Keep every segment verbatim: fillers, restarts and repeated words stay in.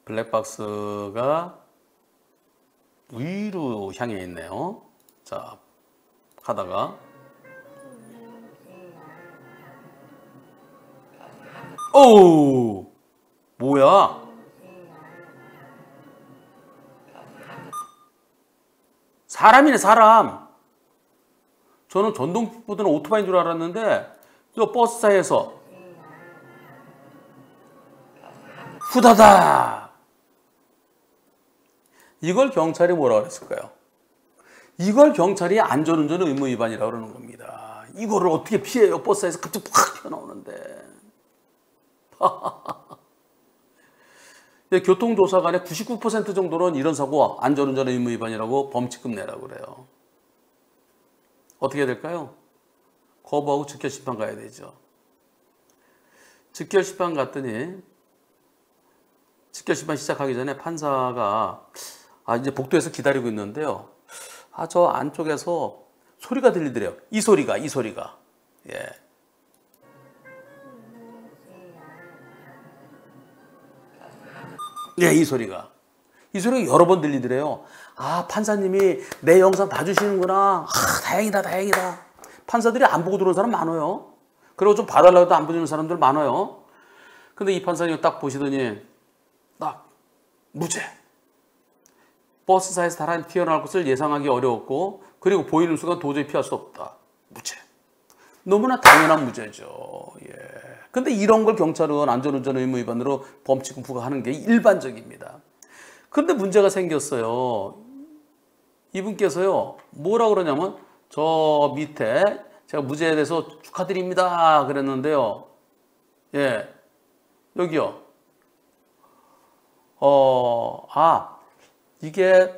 블랙박스가 위로 향해 있네요. 자, 하다가 오, 뭐야? 사람이네, 사람. 저는 전동킥보드는 오토바이인 줄 알았는데 저 버스사에서 후다닥. 이걸 경찰이 뭐라 그랬을까요? 이걸 경찰이 안전운전 의무 위반이라고 그러는 겁니다. 이거를 어떻게 피해요? 버스에서 갑자기 팍 튀어나오는데. 교통조사관의 구십구 퍼센트 정도는 이런 사고 안전운전 의무 위반이라고 범칙금 내라고 그래요. 어떻게 해야 될까요? 거부하고 즉결심판 가야 되죠. 즉결심판 갔더니 즉결심판 시작하기 전에 판사가 아 이제 복도에서 기다리고 있는데요. 아 저 안쪽에서 소리가 들리더래요. 이 소리가 이 소리가 예. 예, 이 소리가 이 소리가 여러 번 들리더래요. 아 판사님이 내 영상 봐주시는구나. 아 다행이다 다행이다. 판사들이 안 보고 들어온 사람 많아요. 그리고 좀 봐달라고 해도 안 보는 사람들 많아요. 근데 이 판사님이 딱 보시더니 딱 무죄. 버스사에서 사람이 튀어나올 것을 예상하기 어려웠고 그리고 보이는 순간 도저히 피할 수 없다. 무죄. 너무나 당연한 무죄죠. 예. 근데 이런 걸 경찰은 안전운전 의무 위반으로 범칙금 부과하는 게 일반적입니다. 그런데 문제가 생겼어요. 이분께서요, 뭐라 그러냐면, 저 밑에 제가 무죄에 대해서 축하드립니다. 그랬는데요. 예. 여기요. 어, 아, 이게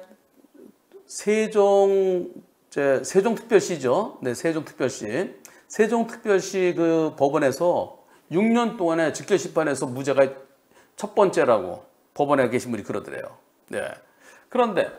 세종, 제, 세종특별시죠. 네, 세종특별시. 세종특별시 그 법원에서 육 년 동안에 즉결심판에서 무죄가 첫 번째라고 법원에 계신 분이 그러더래요. 네. 그런데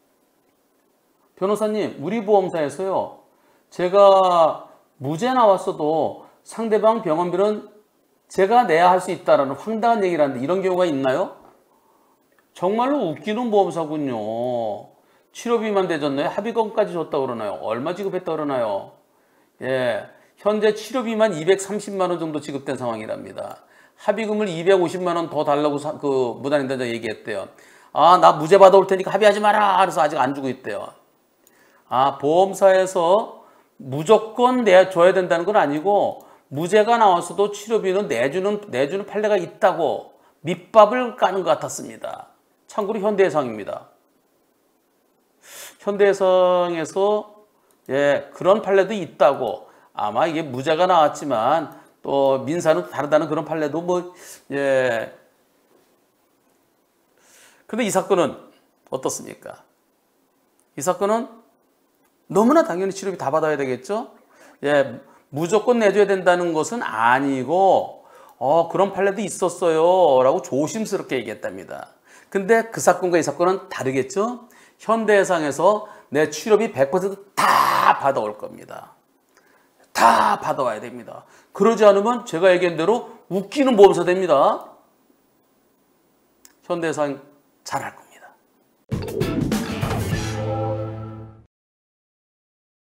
변호사님, 우리 보험사에서요, 제가 무죄 나왔어도 상대방 병원비는 제가 내야 할 수 있다라는 황당한 얘기를 하는데 이런 경우가 있나요? 정말로 웃기는 보험사군요. 치료비만 대줬나요? 합의금까지 줬다고 그러나요? 얼마 지급했다고 그러나요? 예. 현재 치료비만 이백삼십만 원 정도 지급된 상황이랍니다. 합의금을 이백오십만 원 더 달라고 사, 그 무단횡단자 얘기했대요. 아, 나 무죄 받아올 테니까 합의하지 마라. 그래서 아직 안 주고 있대요. 아, 보험사에서 무조건 내줘야 된다는 건 아니고 무죄가 나왔어도 치료비는 내주는 내주는 판례가 있다고 밑밥을 까는 것 같았습니다. 참고로 현대해상입니다. 현대해상에서 예, 그런 판례도 있다고. 아마 이게 무죄가 나왔지만 또 민사는 다르다는 그런 판례도 뭐 예. 근데 이 사건은 어떻습니까? 이 사건은 너무나 당연히 치료비 다 받아야 되겠죠? 예, 무조건 내줘야 된다는 것은 아니고 어, 그런 판례도 있었어요 라고 조심스럽게 얘기했답니다. 근데 그 사건과 이 사건은 다르겠죠? 현대해상에서 내 치료비 백 퍼센트 다 받아올 겁니다. 다 받아와야 됩니다. 그러지 않으면 제가 얘기한 대로 웃기는 보험사 됩니다. 현대해상 잘할 겁니다.